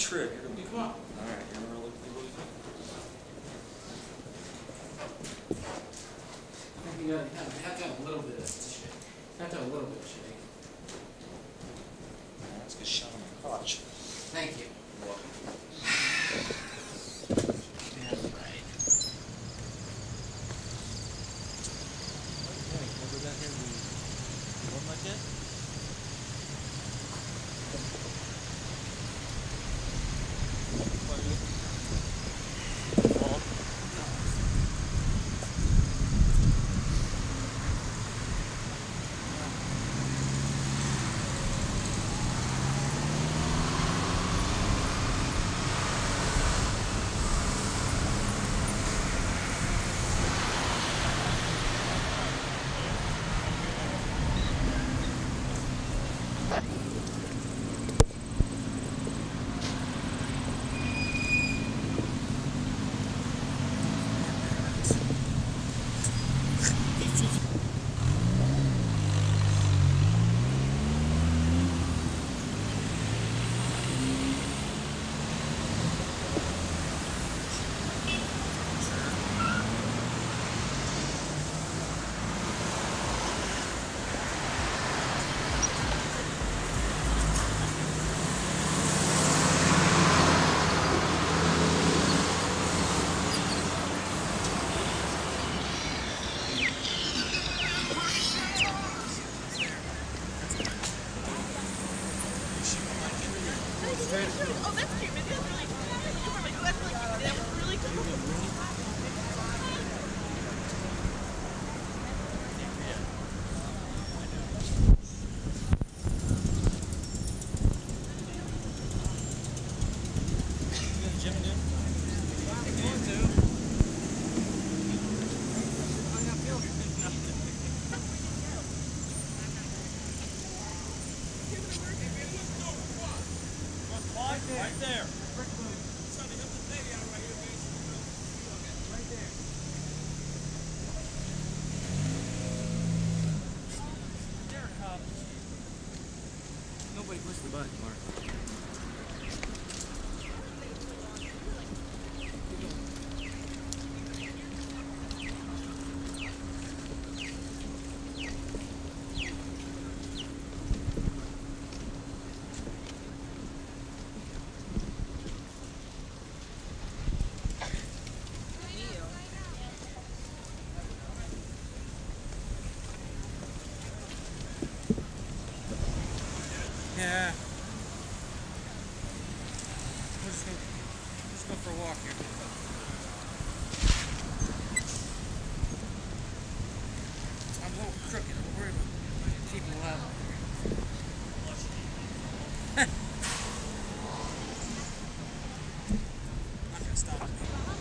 trip. You're gonna be Come on. All right, you're gonna look really good. You have to have a little bit of shake. You have to have a little bit of shake. That's a good shot on my crotch. Thank you. You're welcome. That's right. Okay, can I go down here and do one like that? Oh, that's cute. Maybe that's really cute. That's really cute. That was really cool. Right there. Nobody pushed the button, Mark. Yeah. We'll just go for a walk here. I'm a little crooked. I'm worried about keeping it level. Not gonna stop me.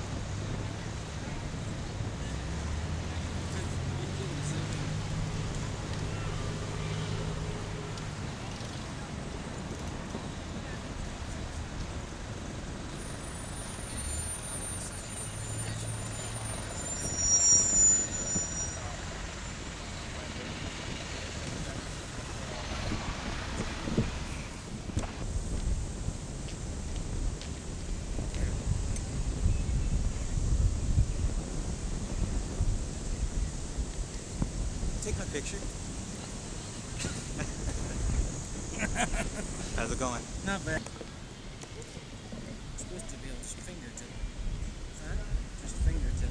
Take my picture. How's it going? Not bad. It's supposed to be able to just fingertip. Huh? Just fingertip.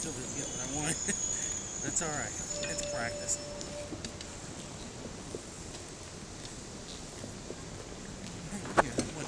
still didn't get what I wanted. That's alright. It's practice. Here, what?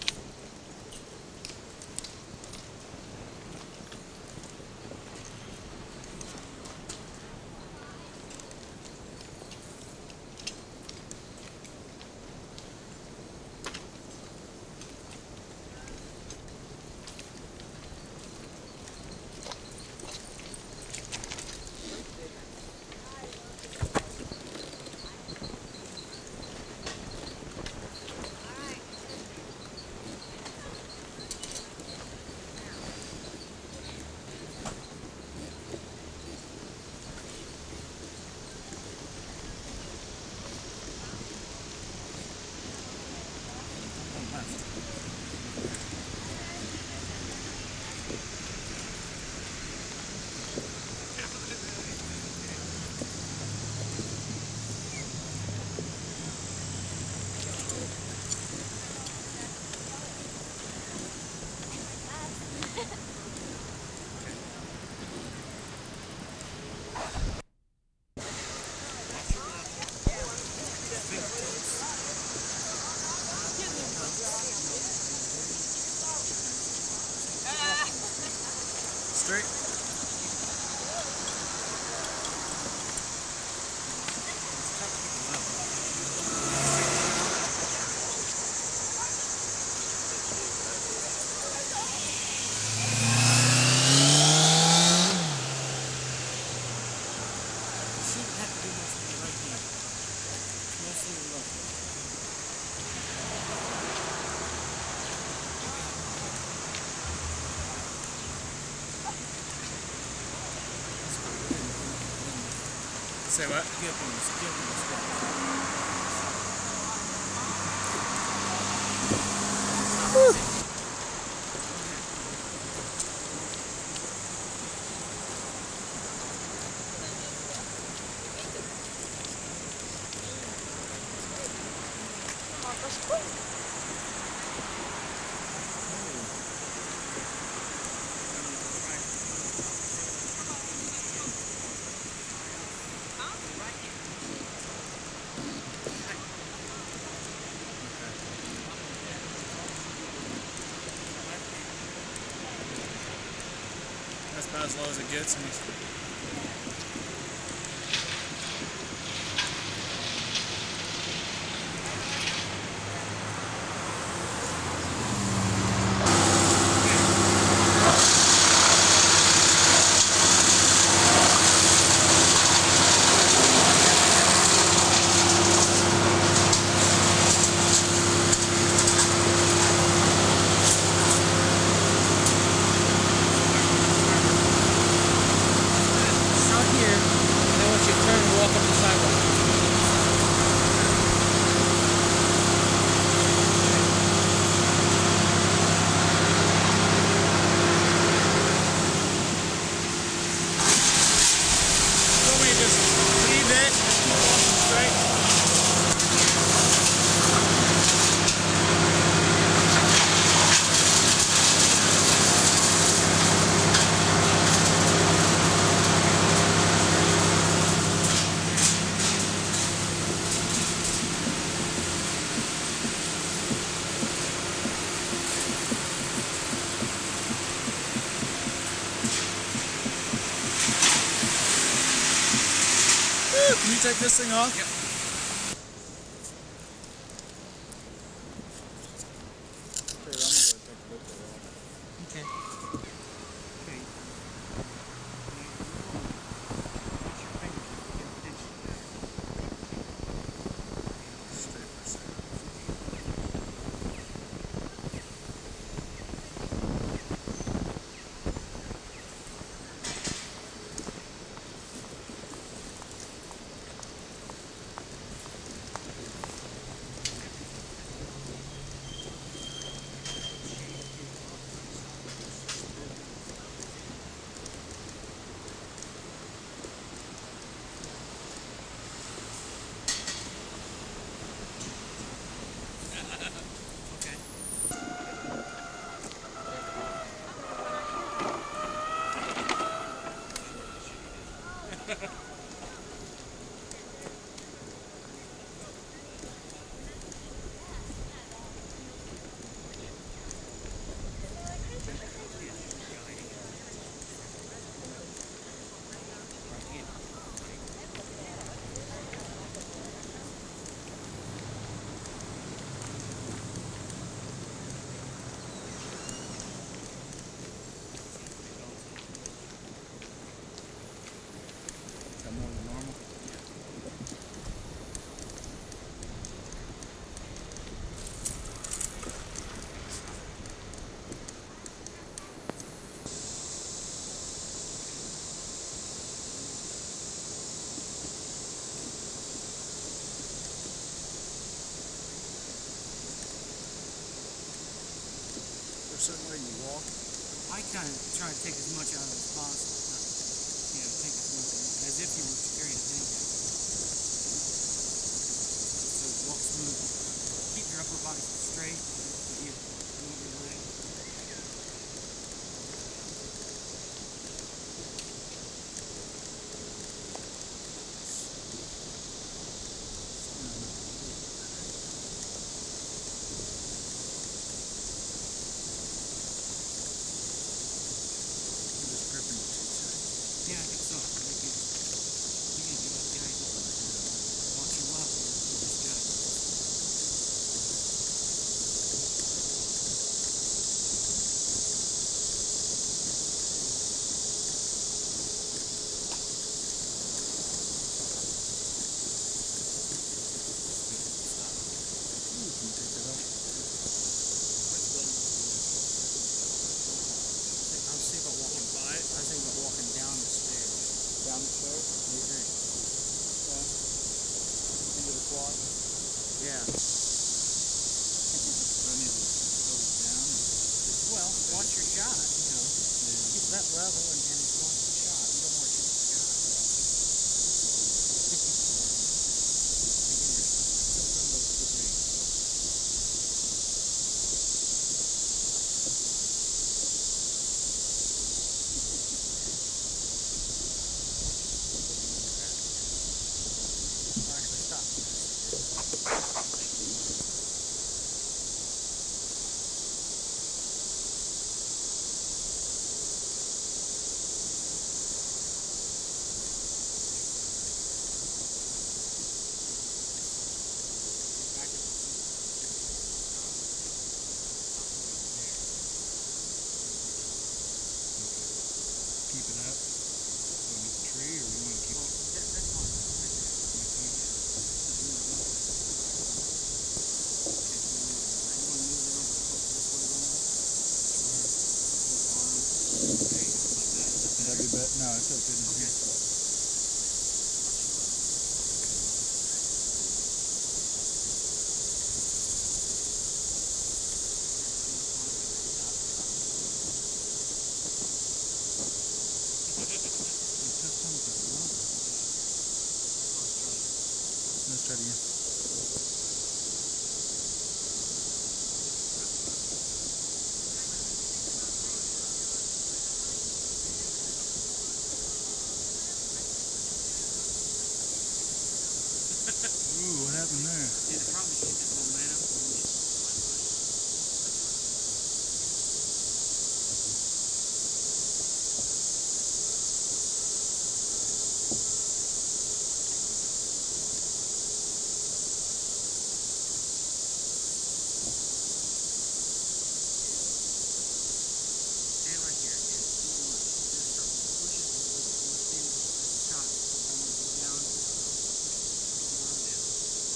Straight. Say what? Skip That's about as low as it gets. Can you take this thing off? Yep. Okay. certain way you walk? I kind of try to take as much out of it as possible. You know, take as much as if you were carrying a tank. So walk smooth. Keep your upper body straight. But you move your leg. Yeah, I think so. I think you do it. Yeah, watch your left. You just got it. Ooh, can you take that off? I was thinking about walking by it. I was thinking about walking down the stairs. Down the stairs? What do you think? Okay. Into the quad? Yeah. Do I need to go down? Well, watch your shot, you know. Yeah. Keep that level and watch the shot. You don't want to shoot the shot. Actually, stop. Keep it up. Underneath the tree, or you want to keep it? That's fine. That'd be better. No, it's okay. Okay. Let's try it again. Ooh, what happened there? Yeah, probably keep that momentum. Stand right here. Just start pushing. Lifting the shot. I'm going to go down. Push the arm down.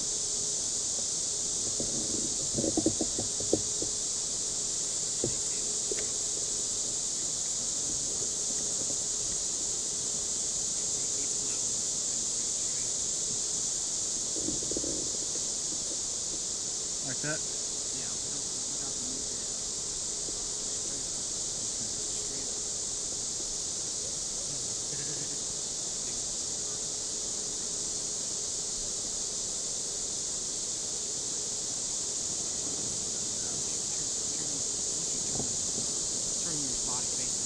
Like that? Yeah, without the move there. Straight up. Turn your body facing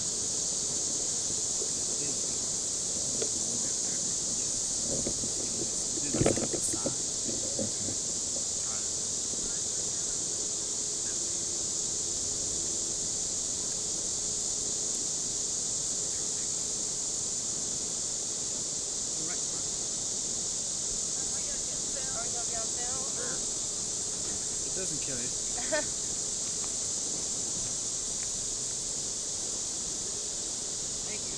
It doesn't kill you. Thank you.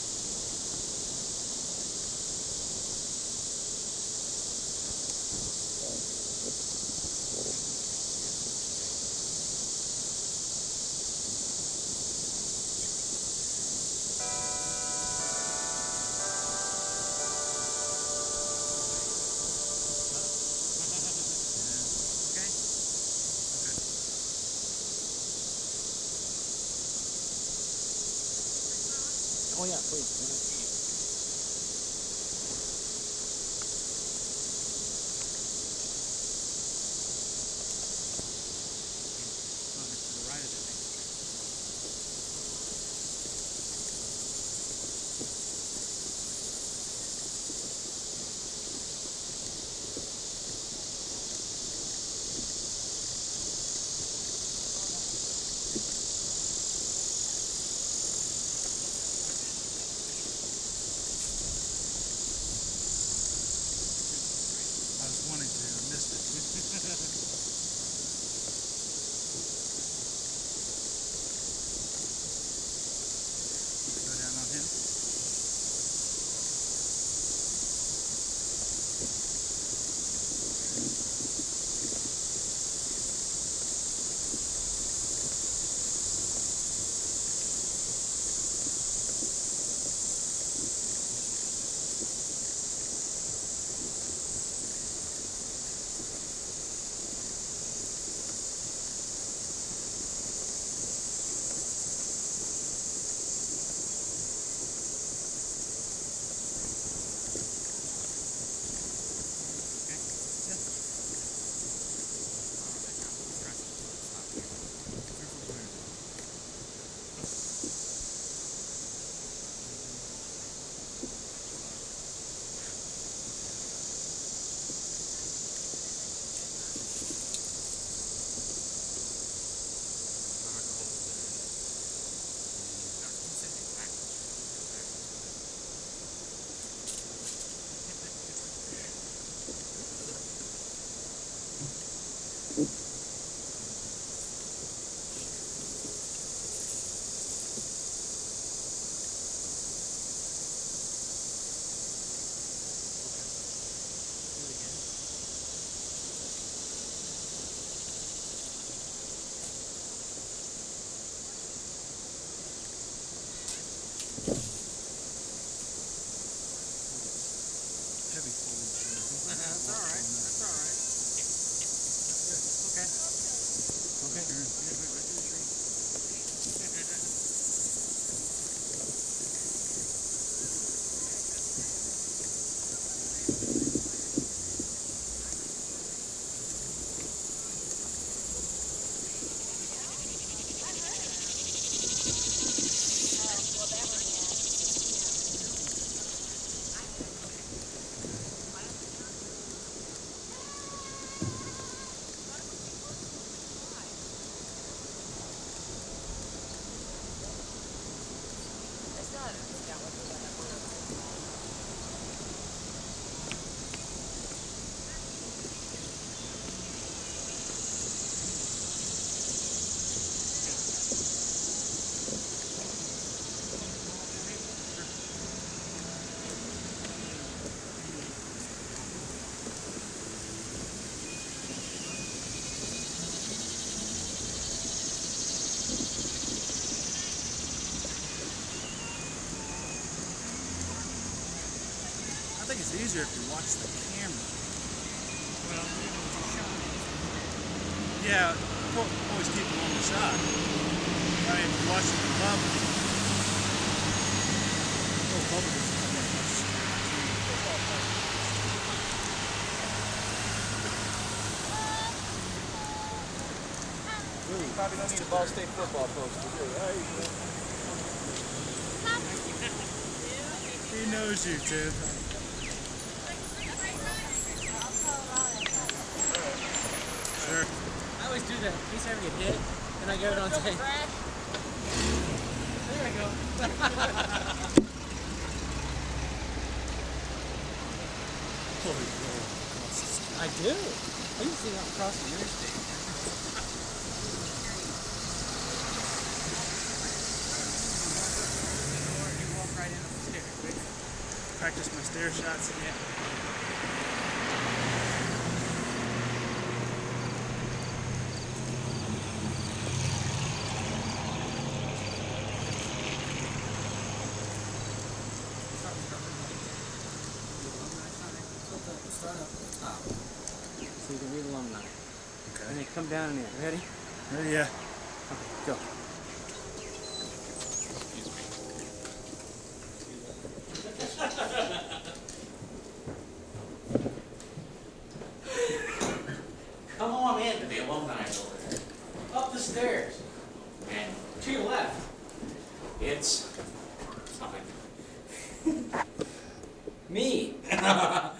Okay? Oh yeah, please. To the right of the next tree. I was wanting to, I missed it. Go down on him. Heavy foliage. That's all right. That's all right. Okay. Okay. I think it's easier if you watch the camera. Well, you know what you shot. Yeah, always keep it on the shot. I mean, if you watch it in public. Oh, public is Really, probably don't need a Ball State football poster, do you? he knows you, Tim. Sure. I always do that. In case I ever get hit, then I go it on tape. There I go. Holy cow. I do. I used to see that across the interstate. You walk right in up the stairs. Practice my stair shots. Yeah. Start up at the top. So you can read alumni. Okay. And they come down in there. Ready? Ready? Yeah. Okay, go. To your left, it's time. Me.